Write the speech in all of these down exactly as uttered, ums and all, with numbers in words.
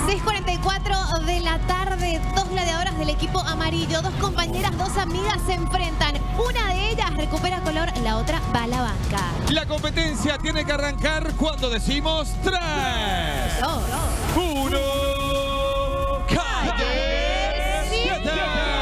seis cuarenta y cuatro de la tarde, dos gladiadoras del equipo amarillo, dos compañeras, dos amigas se enfrentan. Una de ellas recupera color, la otra va a la banca. La competencia tiene que arrancar cuando decimos tres, dos, uno, calle siete.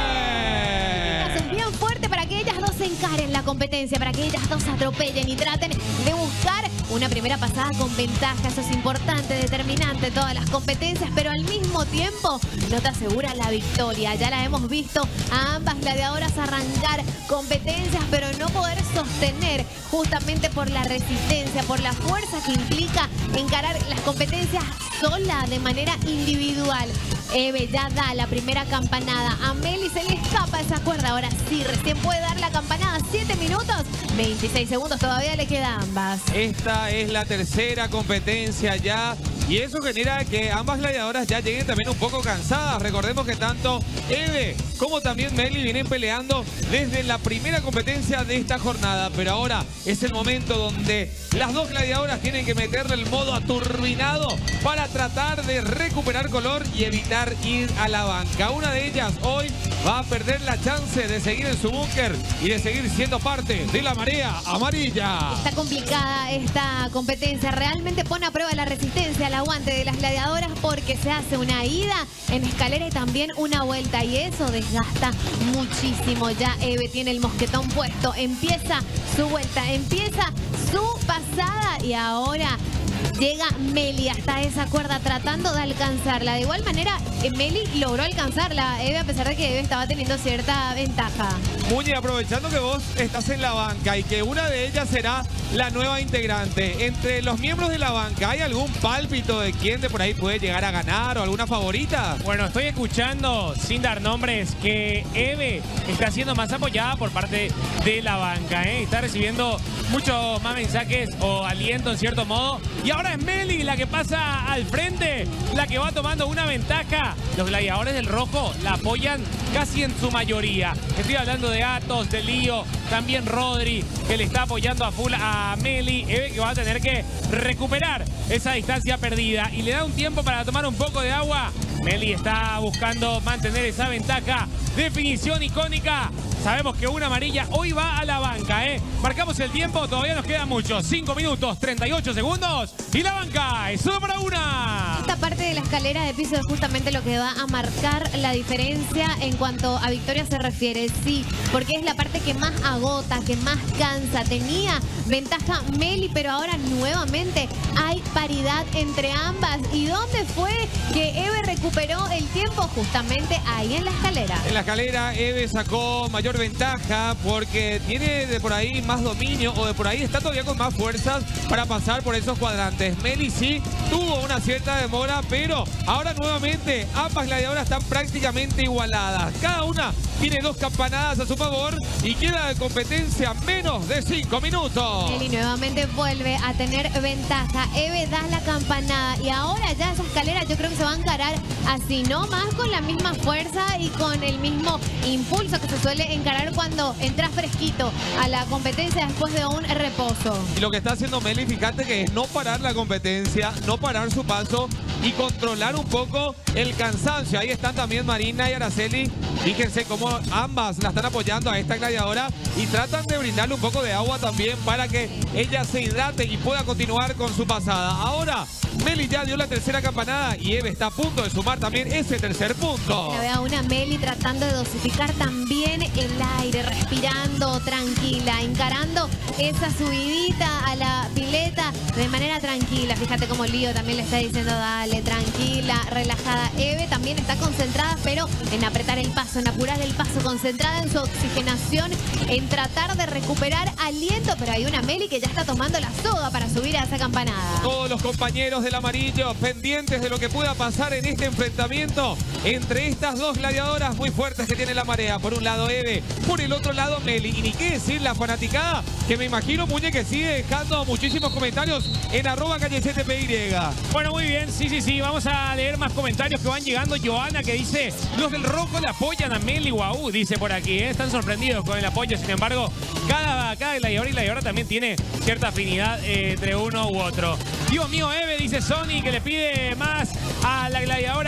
Hacen bien fuerte para que ellas dos se encaren la competencia, para que ellas dos atropellen y traten de buscar una primera pasada con ventaja. Eso es importante, determinante en todas las competencias, pero al mismo tiempo no te asegura la victoria. Ya la hemos visto a ambas gladiadoras arrancar competencias, pero no poder sostener, justamente por la resistencia, por la fuerza que implica encarar las competencias sola, de manera individual. Eve ya da la primera campanada. A Meli se le escapa esa cuerda. Ahora sí, recién puede dar la campanada. siete minutos, veintiséis segundos todavía le queda a ambas. Esta es la tercera competencia ya. Y eso genera que ambas gladiadoras ya lleguen también un poco cansadas. Recordemos que tanto Eve como también Meli vienen peleando desde la primera competencia de esta jornada. Pero ahora es el momento donde las dos gladiadoras tienen que meterle el modo aturbinado para tratar de recuperar color y evitar ir a la banca. Una de ellas hoy va a perder la chance de seguir en su búnker y de seguir siendo parte de la marea amarilla. Está complicada esta competencia. Realmente pone a prueba la resistencia, el aguante de las gladiadoras, porque se hace una ida en escalera y también una vuelta. Y eso desgasta muchísimo. Ya Eve tiene el mosquetón puesto. Empieza su vuelta, empieza su pasada y ahora llega Meli hasta esa cuerda tratando de alcanzarla. De igual manera, Meli logró alcanzarla, Eve, a pesar de que Eve estaba teniendo cierta ventaja. Muñe, aprovechando que vos estás en la banca y que una de ellas será la nueva integrante, entre los miembros de la banca, ¿hay algún pálpito de quién de por ahí puede llegar a ganar o alguna favorita? Bueno, estoy escuchando, sin dar nombres, que Eve está siendo más apoyada por parte de la banca, ¿eh? Está recibiendo muchos más mensajes o aliento en cierto modo. Y ahora es Meli la que pasa al frente, la que va tomando una ventaja. Los gladiadores del rojo la apoyan casi en su mayoría. Estoy hablando de Atos, de Lío, también Rodri, que le está apoyando a full a Meli. Eve que va a tener que recuperar esa distancia perdida y le da un tiempo para tomar un poco de agua. Meli está buscando mantener esa ventaja. Definición icónica. Sabemos que una amarilla hoy va a la banca, ¿eh? Marcamos el tiempo, todavía nos queda mucho. cinco minutos, treinta y ocho segundos. Y la banca es solo para una. Esta parte de la escalera de piso es justamente lo que va a marcar la diferencia en cuanto a victoria se refiere. Sí, porque es la parte que más agota, que más cansa. Tenía ventaja Meli, pero ahora nuevamente hay paridad entre ambas. ¿Y dónde fue que Eve recuperó el tiempo? Justamente ahí en la escalera. En la escalera Eve sacó mayor ventaja porque tiene de por ahí más dominio o de por ahí está todavía con más fuerzas para pasar por esos cuadrantes. Meli sí tuvo una cierta demora, pero ahora nuevamente ambas gladiadoras están prácticamente igualadas. Cada una tiene dos campanadas a su favor y queda de competencia menos de cinco minutos. Meli nuevamente vuelve a tener ventaja. Eve da la campanada y ahora ya esa escalera yo creo que se va a encarar así, no más con la misma fuerza y con el mismo impulso que se suele encarar cuando entras fresquito a la competencia después de un reposo. Y lo que está haciendo Meli, fíjate que es no parar la competencia, no parar su paso y controlar un poco el cansancio. Ahí están también Marina y Araceli. Fíjense cómo ambas la están apoyando a esta gladiadora y tratan de brindarle un poco de agua también para que ella se hidrate y pueda continuar con su pasada. Ahora Meli ya dio la tercera campanada y Eve está a punto de sumar también ese tercer punto. La veo a una Meli tratando de dosificar también el aire, respirando tranquila, encarando esa subidita a la pileta de manera tranquila. Fíjate como Lío también le está diciendo dale, tranquila, relajada. Eve también está concentrada, pero en apretar el paso, en apurar el paso, concentrada en su oxigenación, en tratar de recuperar aliento. Pero hay una Meli que ya está tomando la soga para subir a esa campanada. Todos los compañeros del amarillo pendientes de lo que pueda pasar en este enfrentamiento entre estas dos gladiadoras muy fuertes que tiene la marea. Por un lado Eve, por el otro lado Meli. Y ni qué decir la fanaticada, que me imagino, Muñe, que sigue dejando muchísimos comentarios en arroba calle siete P Y. Bueno, muy bien, sí, sí, sí. Vamos a leer más comentarios que van llegando. Joana, que dice, los del rojo le apoyan a Meli. Guau, dice por aquí, ¿eh? Están sorprendidos con el apoyo. Sin embargo, cada, cada gladiador y gladiadora también tiene cierta afinidad eh, entre uno u otro. Dios mío, Eve, dice Sony, que le pide más a la gladiadora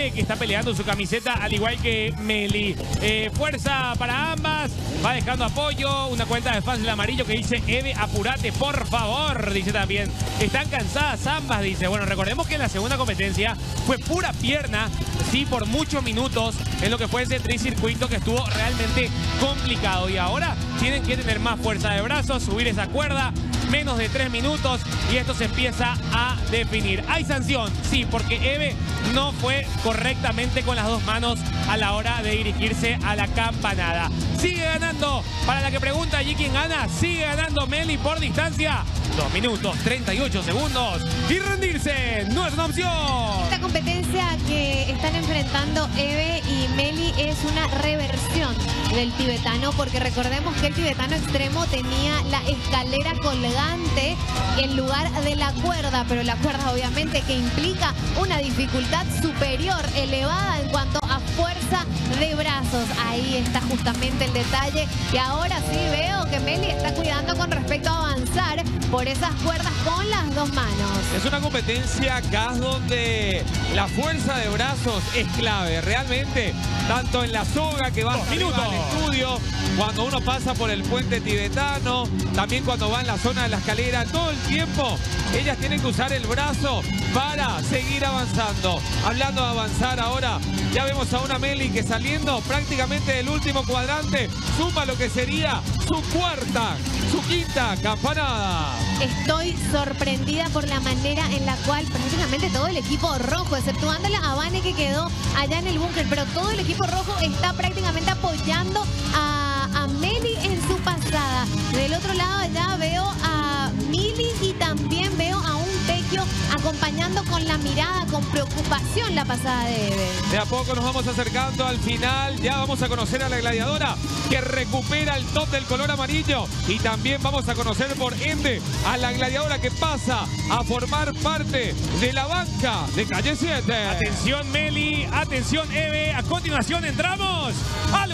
Eve, que está peleando su camiseta, al igual que Meli. Eh, fuerza para ambas, va dejando apoyo, una cuenta de fans del amarillo que dice: Eve, apurate, por favor, dice también. Están cansadas ambas, dice. Bueno, recordemos que en la segunda competencia fue pura pierna, sí, por muchos minutos, en lo que fue ese tricircuito que estuvo realmente complicado. Y ahora tienen que tener más fuerza de brazos, subir esa cuerda, menos de tres minutos, y esto se empieza a definir. ¿Hay sanción? Sí, porque Eve no fue correctamente con las dos manos a la hora de dirigirse a la campanada. Sigue ganando, para la que pregunta allí quién gana, sigue ganando Meli por distancia. dos minutos, treinta y ocho segundos. Y rendirse no es una opción. Esta competencia que están enfrentando Eve y Meli es una reversión del tibetano, porque recordemos que el tibetano extremo tenía la escalera colgante en lugar de la cuerda, pero la cuerda obviamente que implica una dificultad superior, elevada en cuanto a fuerza de brazos. Ahí está justamente el detalle, y ahora sí veo que Meli está cuidando con respecto a avanzar por esas cuerdas con las dos manos. Es una competencia acá donde la fuerza de brazos es clave, realmente, tanto en la soga que va Dos minutos al estudio, cuando uno pasa por el puente tibetano, también cuando va en la zona de la escalera, todo el tiempo ellas tienen que usar el brazo para seguir avanzando. Hablando de avanzar ahora, ya vemos a una Meli que saliendo prácticamente del último cuadrante, suma lo que sería su cuarta, su quinta campanada. Estoy sorprendida por la manera en la cual prácticamente todo el equipo rojo, exceptuando la Habane que quedó allá en el búnker, pero todo el equipo rojo está prácticamente apoyando a, a Meli en su pasada. Del otro lado allá veo a Mili y también veo a un Vecchio acompañando con la mirada, con preocupación la pasada de Eve. De a poco nos vamos acercando al final, ya vamos a conocer a la gladiadora que recupera el top del color amarillo, y también vamos a conocer por ende a la gladiadora que pasa a formar parte de la banca de Calle siete. Atención Meli, atención Eve, a continuación entramos al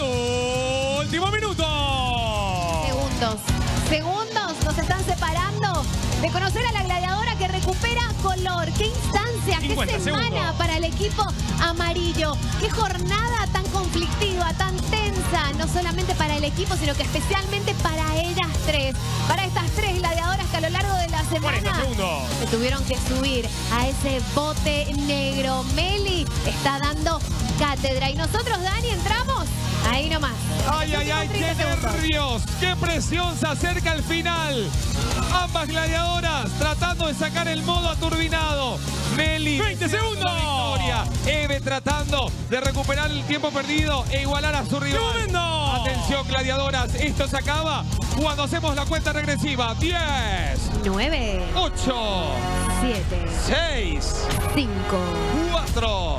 último minuto. Segundos, segundos nos están separando de conocer a la gladiadora que recupera color. ¡Qué instancia! ¡Qué semana segundos para el equipo amarillo! ¡Qué jornada tan conflictiva, tan tensa! No solamente para el equipo, sino que especialmente para ellas tres. Para estas tres gladiadoras que a lo largo de la semana se tuvieron que subir a ese bote negro. Meli está dando cátedra. Y nosotros, Dani, entramos ahí nomás. ¡Ay, ay, ay! ¡Qué nervios! ¡Qué presión! Se acerca el final. Ambas gladiadoras tratando de sacar el modo aturbinado. Meli, veinte segundos. Victoria. Eve tratando de recuperar el tiempo perdido e igualar a su rival. ¡Tremendo! Atención, gladiadoras. Esto se acaba cuando hacemos la cuenta regresiva. diez, nueve, ocho, siete, seis, cinco, cuatro,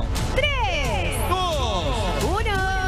tres, dos, uno.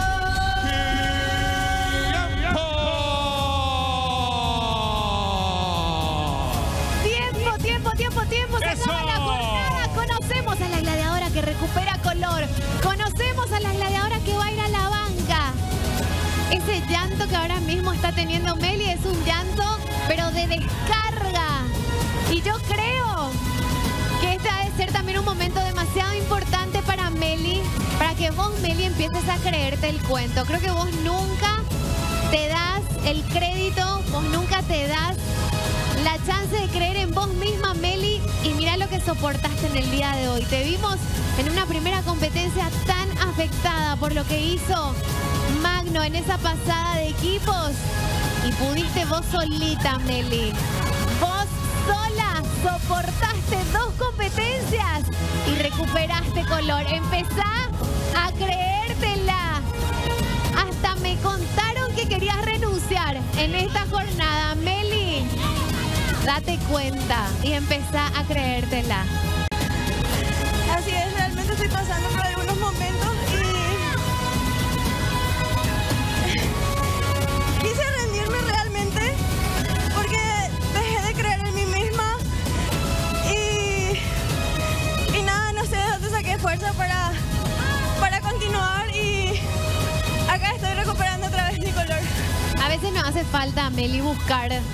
Tiempo, tiempo, tiempo, tiempo. Se acaba la jornada. Conocemos a la gladiadora que recupera color. Conocemos a la gladiadora que va a ir a la banca. Ese llanto que ahora mismo está teniendo Meli es un llanto, pero de descarga. Y yo creo que este ha de ser también un momento demasiado importante para Meli, para que vos, Meli, empieces a creerte el cuento. Creo que vos nunca te das el crédito, vos nunca te das la chance de creer en vos misma, Meli, y mira lo que soportaste en el día de hoy. Te vimos en una primera competencia tan afectada por lo que hizo Magno en esa pasada de equipos, y pudiste vos solita, Meli. Vos sola soportaste dos competencias y recuperaste color. Empezá a creértela. Hasta me contaron que querías renunciar en esta jornada, Meli. Date cuenta y empezá a creértela. Así es, realmente estoy pasando por algunos momentos y quise rendirme realmente porque dejé de creer en mí misma y, y nada, no sé de dónde saqué fuerza para, para continuar, y acá estoy recuperando otra vez mi color. A veces nos hace falta, Meli, buscar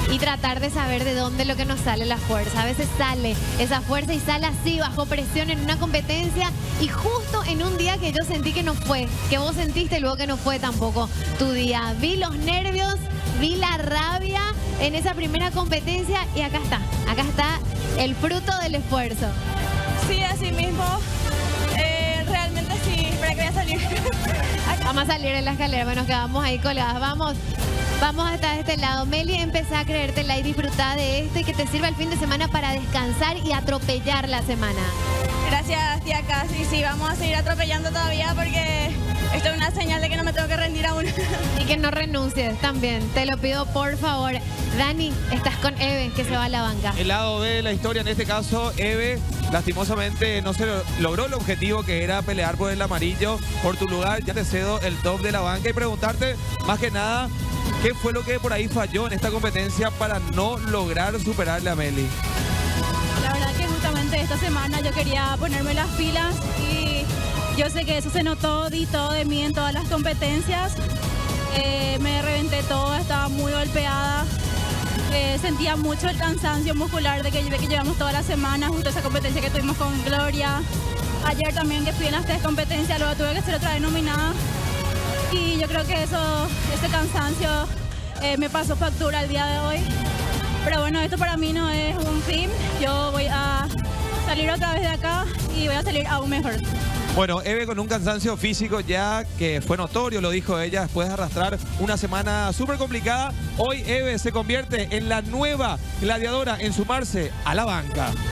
y tratar de saber de dónde es lo que nos sale la fuerza. A veces sale esa fuerza y sale así, bajo presión en una competencia y justo en un día que yo sentí que no fue, que vos sentiste luego que no fue tampoco tu día. Vi los nervios, vi la rabia en esa primera competencia y acá está, acá está el fruto del esfuerzo. Sí, así mismo. Eh, realmente sí, para que voy a salir. Vamos a salir en la escalera, bueno, nos quedamos ahí colgadas. Vamos, vamos hasta este lado. Meli, empezá a creértela y disfrutar de esto y que te sirva el fin de semana para descansar y atropellar la semana. Gracias, tía Casi. Sí, vamos a seguir atropellando todavía porque esto es una señal de que no me tengo que rendir aún. Y que no renuncies también, te lo pido por favor. Dani, estás con Eve, que se va a la banca. El lado B de la historia, en este caso, Eve, lastimosamente no se lo- logró el objetivo que era pelear por el amarillo. Por tu lugar, ya te cedo el top de la banca y preguntarte, más que nada, ¿qué fue lo que por ahí falló en esta competencia para no lograr superarle a Meli? La verdad que justamente esta semana yo quería ponerme las pilas y yo sé que eso se notó, di todo de mí en todas las competencias. Eh, me reventé todo, estaba muy golpeada. Eh, sentía mucho el cansancio muscular de que, de que llevamos toda la semana, justo esa competencia que tuvimos con Gloria. Ayer también que fui en las tres competencias, luego tuve que ser otra vez nominada. Y yo creo que eso, ese cansancio eh, me pasó factura el día de hoy. Pero bueno, esto para mí no es un fin. Yo voy a salir otra vez de acá y voy a salir aún mejor. Bueno, Eve con un cansancio físico ya que fue notorio, lo dijo ella, después de arrastrar una semana súper complicada. Hoy Eve se convierte en la nueva gladiadora en sumarse a la banca.